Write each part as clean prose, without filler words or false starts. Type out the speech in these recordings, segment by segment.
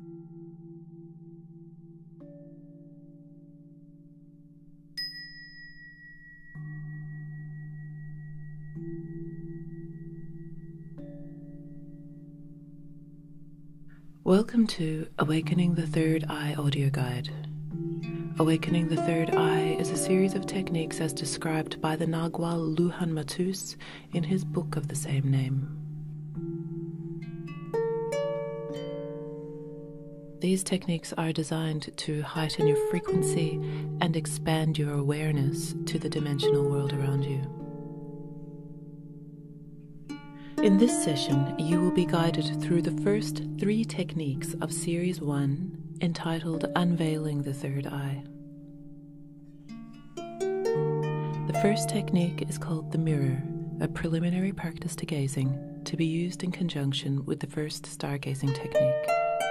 Welcome to Awakening the Third Eye audio guide. Awakening the Third Eye is a series of techniques as described by the Nagual Lujan Matus in his book of the same name. These techniques are designed to heighten your frequency and expand your awareness to the dimensional world around you. In this session, you will be guided through the first 3 techniques of Series 1, entitled Unveiling the Third Eye. The first technique is called the mirror, a preliminary practice to gazing, to be used in conjunction with the first stargazing technique.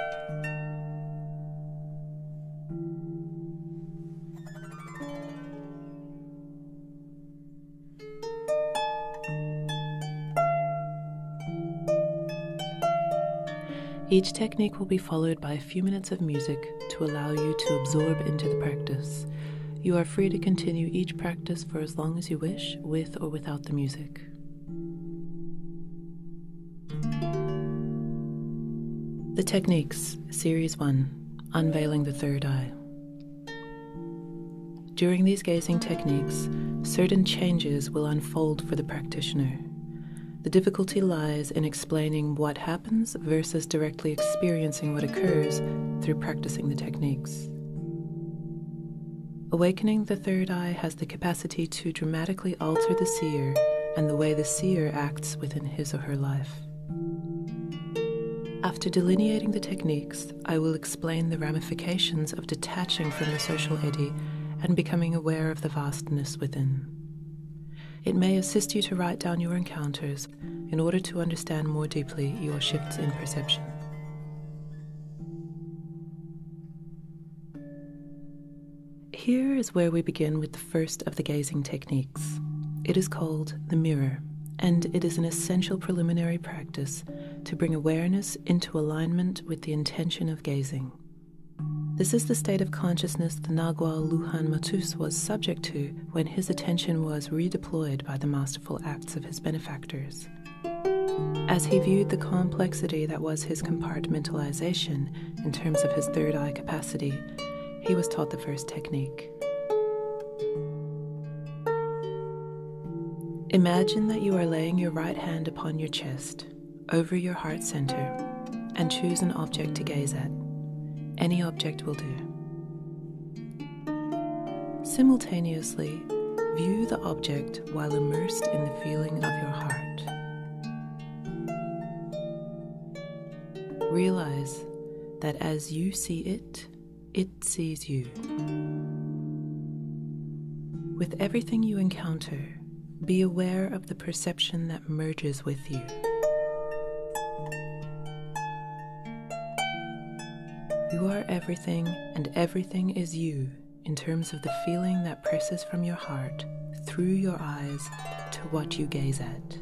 Each technique will be followed by a few minutes of music to allow you to absorb into the practice. You are free to continue each practice for as long as you wish, with or without the music. The techniques, Series 1, Unveiling the Third Eye. During these gazing techniques, certain changes will unfold for the practitioner. The difficulty lies in explaining what happens versus directly experiencing what occurs through practicing the techniques. Awakening the third eye has the capacity to dramatically alter the seer and the way the seer acts within his or her life. After delineating the techniques, I will explain the ramifications of detaching from the social eddy and becoming aware of the vastness within. It may assist you to write down your encounters in order to understand more deeply your shifts in perception. Here is where we begin with the first of the gazing techniques. It is called the mirror, and it is an essential preliminary practice to bring awareness into alignment with the intention of gazing. This is the state of consciousness the Nagual Lujan Matus was subject to when his attention was redeployed by the masterful acts of his benefactors. As he viewed the complexity that was his compartmentalization in terms of his third eye capacity, he was taught the first technique. Imagine that you are laying your right hand upon your chest, over your heart center, and choose an object to gaze at. Any object will do. Simultaneously, view the object while immersed in the feeling of your heart. Realize that as you see it, it sees you. With everything you encounter, be aware of the perception that merges with you. You are everything, and everything is you, in terms of the feeling that presses from your heart through your eyes to what you gaze at.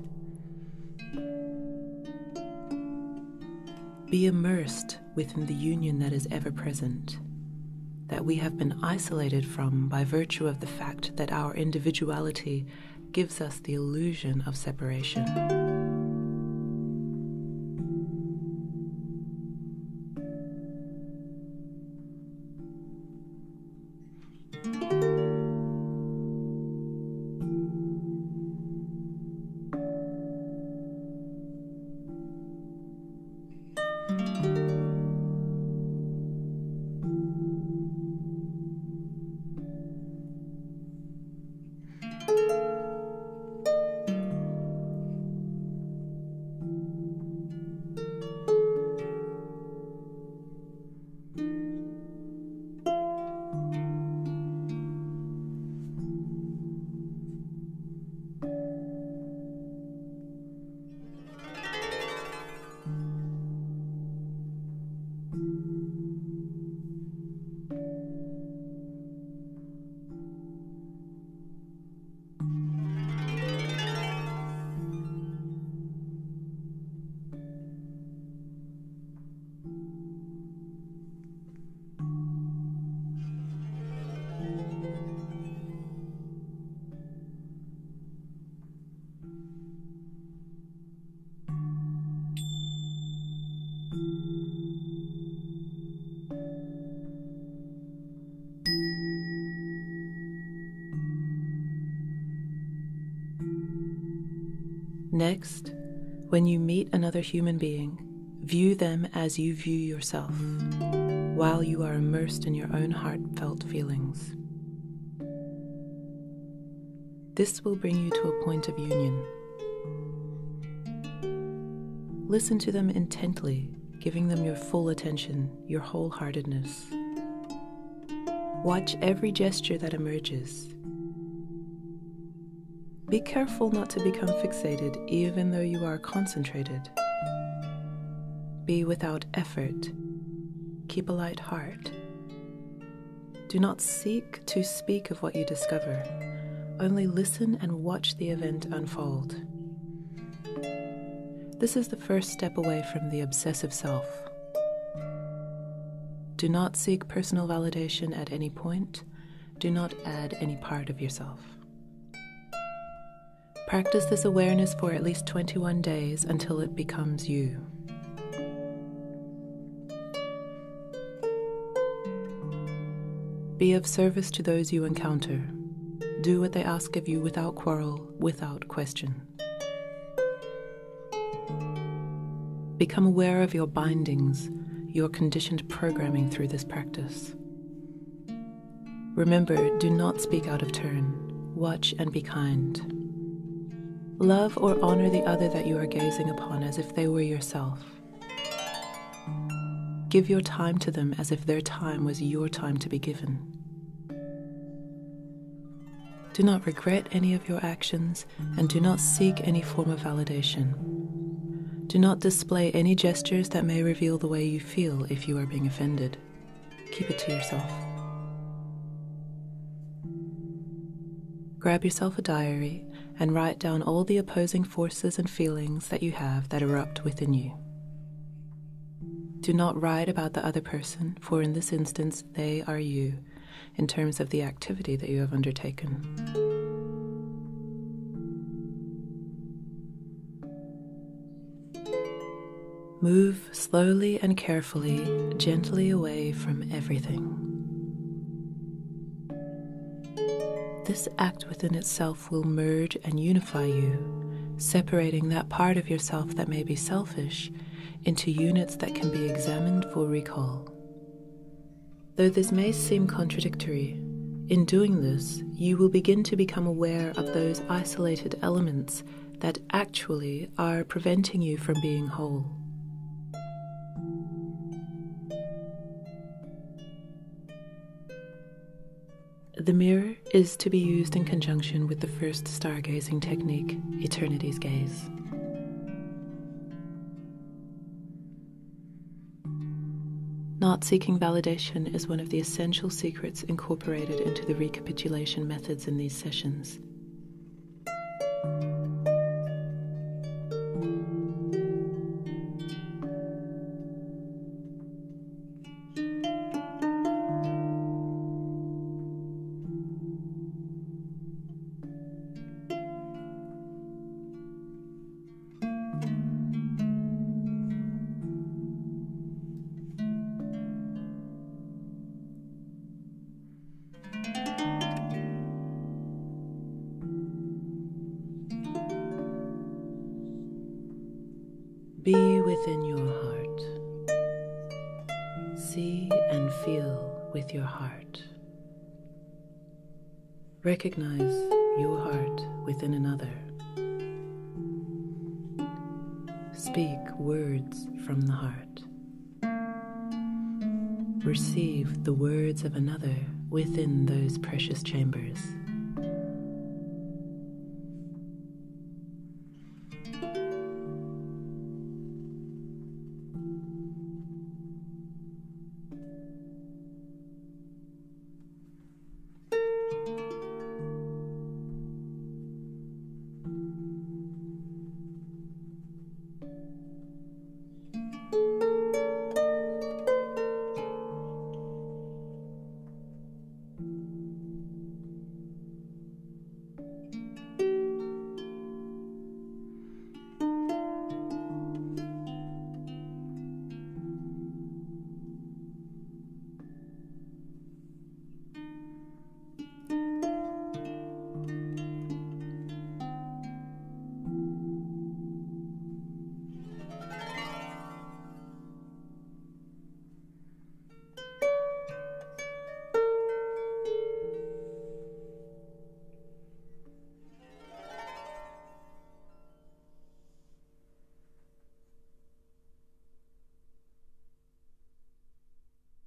Be immersed within the union that is ever present, that we have been isolated from by virtue of the fact that our individuality gives us the illusion of separation. Next, when you meet another human being, view them as you view yourself, while you are immersed in your own heartfelt feelings. This will bring you to a point of union. Listen to them intently, giving them your full attention, your wholeheartedness. Watch every gesture that emerges. Be careful not to become fixated, even though you are concentrated. Be without effort. Keep a light heart. Do not seek to speak of what you discover. Only listen and watch the event unfold. This is the first step away from the obsessive self. Do not seek personal validation at any point. Do not add any part of yourself. Practice this awareness for at least 21 days until it becomes you. Be of service to those you encounter. Do what they ask of you without quarrel, without question. Become aware of your bindings, your conditioned programming through this practice. Remember, do not speak out of turn. Watch and be kind. Love or honor the other that you are gazing upon as if they were yourself. Give your time to them as if their time was your time to be given. Do not regret any of your actions and do not seek any form of validation. Do not display any gestures that may reveal the way you feel if you are being offended. Keep it to yourself. Grab yourself a diary and write down all the opposing forces and feelings that you have that erupt within you. Do not write about the other person, for in this instance, they are you, in terms of the activity that you have undertaken. Move slowly and carefully, gently away from everything. This act within itself will merge and unify you, separating that part of yourself that may be selfish into units that can be examined for recall. Though this may seem contradictory, in doing this, you will begin to become aware of those isolated elements that actually are preventing you from being whole. The mirror is to be used in conjunction with the first stargazing technique, Eternity's Gaze. Not seeking validation is one of the essential secrets incorporated into the recapitulation methods in these sessions. Be within your heart. See and feel with your heart. Recognize your heart within another. Speak words from the heart. Receive the words of another within those precious chambers.